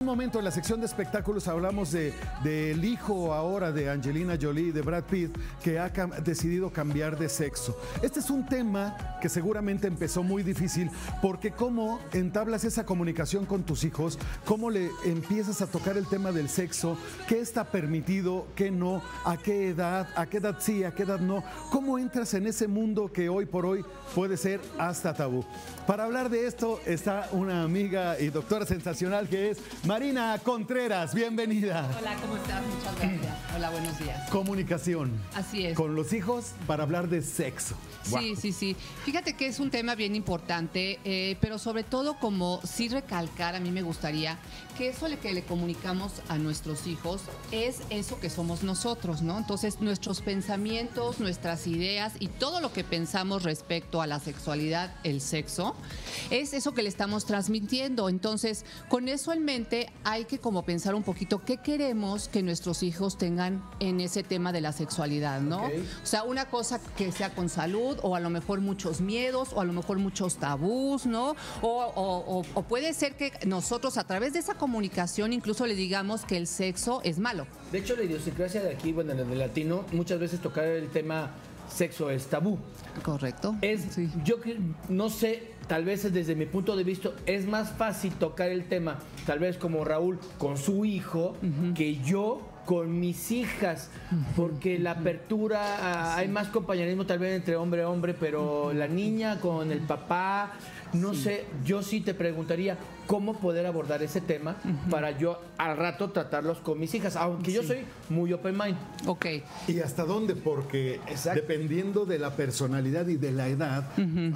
Un momento en la sección de espectáculos hablamos del hijo ahora de Angelina Jolie, de Brad Pitt, que ha decidido cambiar de sexo. Este es un tema que seguramente empezó muy difícil, porque cómo entablas esa comunicación con tus hijos, cómo le empiezas a tocar el tema del sexo, qué está permitido, qué no, a qué edad sí, a qué edad no, cómo entras en ese mundo que hoy por hoy puede ser hasta tabú. Para hablar de esto está una amiga y doctora sensacional que es Marina Contreras. Bienvenida. Hola, ¿cómo estás? Muchas gracias. Hola, buenos días. Comunicación. Así es. Con los hijos para hablar de sexo. Sí, sí, sí. Fíjate que es un tema bien importante, pero sobre todo como sí recalcar, a mí me gustaría que eso que le comunicamos a nuestros hijos es eso que somos nosotros, ¿no? Entonces, nuestros pensamientos, nuestras ideas y todo lo que pensamos respecto a la sexualidad, el sexo, es eso que le estamos transmitiendo. Entonces, con eso en mente, hay que como pensar un poquito qué queremos que nuestros hijos tengan en ese tema de la sexualidad, ¿no? Okay. O sea, una cosa que sea con salud, o a lo mejor muchos miedos, o a lo mejor muchos tabús, ¿no? O puede ser que nosotros a través de esa comunicación incluso le digamos que el sexo es malo. De hecho, la idiosincrasia de aquí, bueno, en el latino, muchas veces tocar el tema sexo es tabú. Correcto. Sí. Yo no sé, tal vez desde mi punto de vista es más fácil tocar el tema, tal vez como Raúl con su hijo, que yo con mis hijas, porque la apertura, hay más compañerismo tal vez entre hombre y hombre, pero la niña con el papá, no sé, yo sí te preguntaría cómo poder abordar ese tema para yo al rato tratarlos con mis hijas, aunque yo soy muy open mind. Ok. ¿Y hasta dónde? Porque dependiendo de la personalidad y de la edad,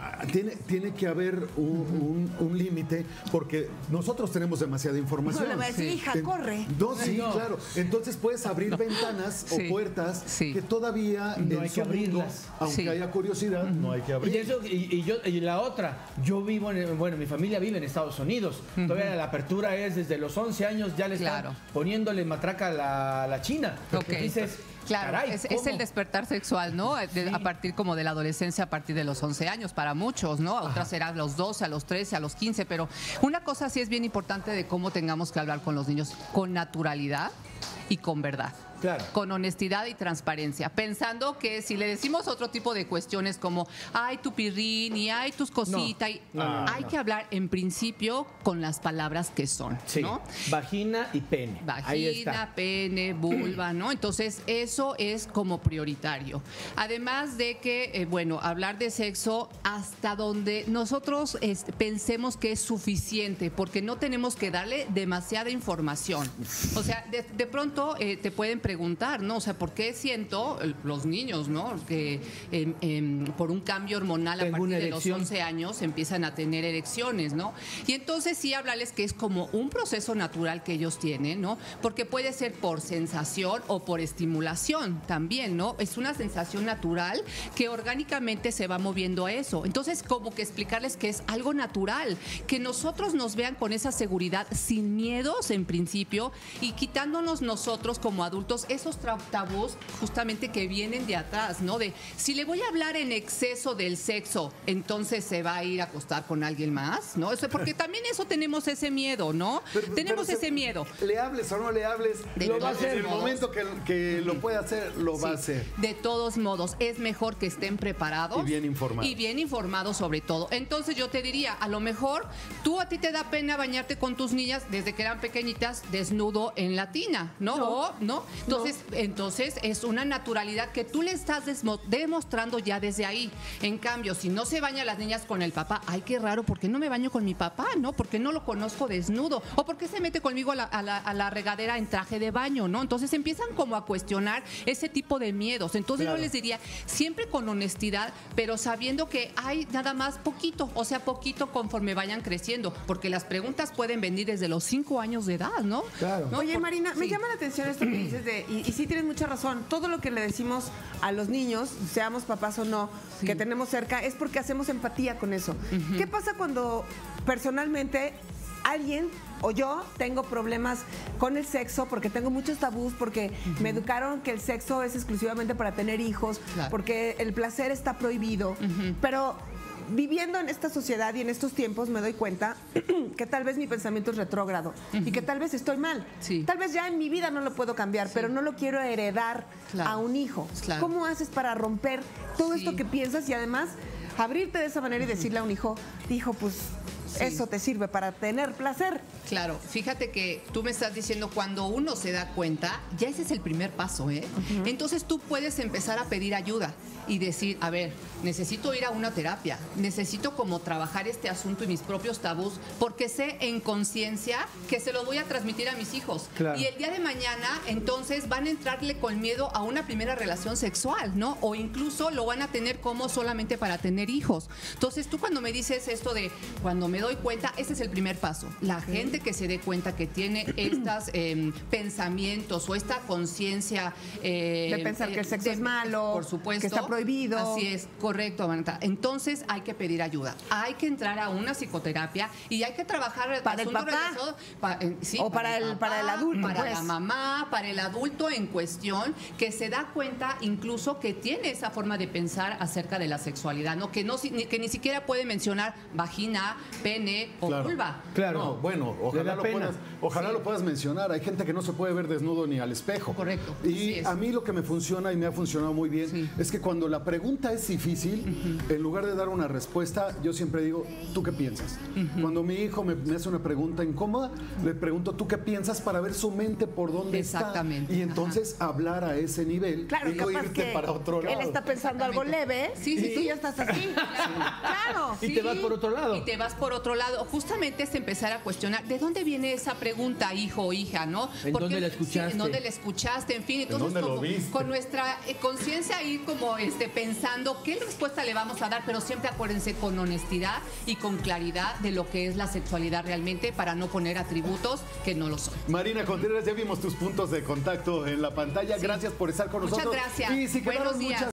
tiene que haber un límite, porque nosotros tenemos demasiada información. No le va a decir, hija, corre. No, sí, claro. Entonces puedes abrir ventanas o puertas que todavía no hay que abrirlas. Aunque haya curiosidad, no hay que abrir. Y la otra, yo vivo mi familia vive en Estados Unidos. Todavía la apertura es desde los 11 años, ya le están poniéndole matraca a la China. Okay. Dices, claro, caray, es el despertar sexual, ¿no? A partir como de la adolescencia, a partir de los 11 años, para muchos, ¿no? Otras serán a los 12, a los 13, a los 15, pero una cosa sí es bien importante de cómo tengamos que hablar con los niños, con naturalidad y con verdad. Claro. Con honestidad y transparencia, pensando que si le decimos otro tipo de cuestiones como ay tu pirrín y ay tus cositas, hay que hablar en principio con las palabras que son, ¿no? Vagina y pene. Vagina, pene, vulva, ¿no? Entonces eso es como prioritario. Además de que, bueno, hablar de sexo hasta donde nosotros pensemos que es suficiente, porque no tenemos que darle demasiada información. O sea, de pronto te pueden preguntar, ¿no? O sea, ¿por qué siento los niños, ¿no? Que por un cambio hormonal a partir de los 11 años empiezan a tener erecciones, ¿no? Y entonces sí hablarles que es como un proceso natural que ellos tienen, ¿no? Porque puede ser por sensación o por estimulación también, ¿no? Es una sensación natural que orgánicamente se va moviendo a eso. Entonces, como que explicarles que es algo natural, que nosotros nos vean con esa seguridad, sin miedos en principio, y quitándonos nosotros como adultos esos tabús justamente que vienen de atrás, ¿no? De si le voy a hablar en exceso del sexo, entonces se va a ir a acostar con alguien más, ¿no? O sea, porque también eso tenemos ese miedo, ¿no? Tenemos ese miedo. Le hables o no le hables, lo va a hacer. En el momento que lo puede hacer, lo va a hacer. De todos modos, es mejor que estén preparados. Y bien informados. Y bien informados sobre todo. Entonces yo te diría, a lo mejor a ti te da pena bañarte con tus niñas desde que eran pequeñitas desnudo en la tina, ¿no? ¿No? Entonces es una naturalidad que tú le estás demostrando ya desde ahí. En cambio, si no se baña las niñas con el papá, ay, qué raro, ¿por qué no me baño con mi papá? ¿No? ¿Por qué no lo conozco desnudo? ¿O por qué se mete conmigo a la regadera en traje de baño? ¿No? Entonces empiezan como a cuestionar ese tipo de miedos. Entonces yo les diría, siempre con honestidad, pero sabiendo que hay nada más poquito, o sea, poquito conforme vayan creciendo, porque las preguntas pueden venir desde los 5 años de edad, ¿no? Claro. ¿No? Oye, Marina, me llama la atención esto que dices y sí tienes mucha razón, todo lo que le decimos a los niños, seamos papás o no, que tenemos cerca, es porque hacemos empatía con eso. ¿Qué pasa cuando personalmente alguien o yo tengo problemas con el sexo porque tengo muchos tabús, porque me educaron que el sexo es exclusivamente para tener hijos, porque el placer está prohibido, pero viviendo en esta sociedad y en estos tiempos me doy cuenta que tal vez mi pensamiento es retrógrado y que tal vez estoy mal. Sí. Tal vez ya en mi vida no lo puedo cambiar, pero no lo quiero heredar Claro. a un hijo. Claro. ¿Cómo haces para romper todo Sí. esto que piensas y además abrirte de esa manera y decirle a un hijo, pues Sí. eso te sirve para tener placer? Claro, fíjate que tú me estás diciendo cuando uno se da cuenta, ya ese es el primer paso, ¿eh? Entonces tú puedes empezar a pedir ayuda y decir, a ver, necesito ir a una terapia, necesito como trabajar este asunto y mis propios tabús, porque sé en conciencia que se los voy a transmitir a mis hijos. Claro. Y el día de mañana, entonces van a entrarle con miedo a una primera relación sexual, ¿no? O incluso lo van a tener como solamente para tener hijos. Entonces tú cuando me dices esto de cuando me doy cuenta, ese es el primer paso. La gente que se dé cuenta que tiene estos pensamientos o esta conciencia De pensar que el sexo es malo, por supuesto, que está prohibido. Así es, correcto, Amanda. Entonces hay que pedir ayuda, hay que entrar a una psicoterapia y hay que trabajar ¿Para el asunto papá? sí, ¿O para el adulto, para pues? la mamá, para el adulto en cuestión, que se da cuenta incluso que tiene esa forma de pensar acerca de la sexualidad, ¿no? Que ni siquiera puede mencionar vagina, pene o Claro. vulva. Claro. No, bueno, Le da pena. ojalá Sí. lo puedas mencionar. Hay gente que no se puede ver desnudo ni al espejo. Correcto, así Y es. a mí lo que me funciona y me ha funcionado muy bien Sí. es que cuando la pregunta es difícil, en lugar de dar una respuesta, yo siempre digo, ¿tú qué piensas? Cuando mi hijo me hace una pregunta incómoda, le pregunto, ¿tú qué piensas? Para ver su mente por dónde Exactamente. está. Y entonces hablar a ese nivel Claro, y no capaz irte que para otro lado. él está pensando algo leve Sí, sí, y tú sí. ya estás así. Claro. Y te vas por otro lado. Y te vas por otro lado. Justamente es empezar a cuestionar, ¿de dónde viene esa pregunta, hijo o hija, no? ¿En dónde la escuchaste? Sí, ¿en dónde la escuchaste? En fin, entonces dónde lo como, viste? con nuestra conciencia ir como pensando qué respuesta le vamos a dar, pero siempre acuérdense con honestidad y con claridad de lo que es la sexualidad realmente para no poner atributos que no lo son. Marina Contreras, ya vimos tus puntos de contacto en la pantalla. Gracias por estar con Muchas nosotros. gracias. Y si Buenos quedaron días. muchas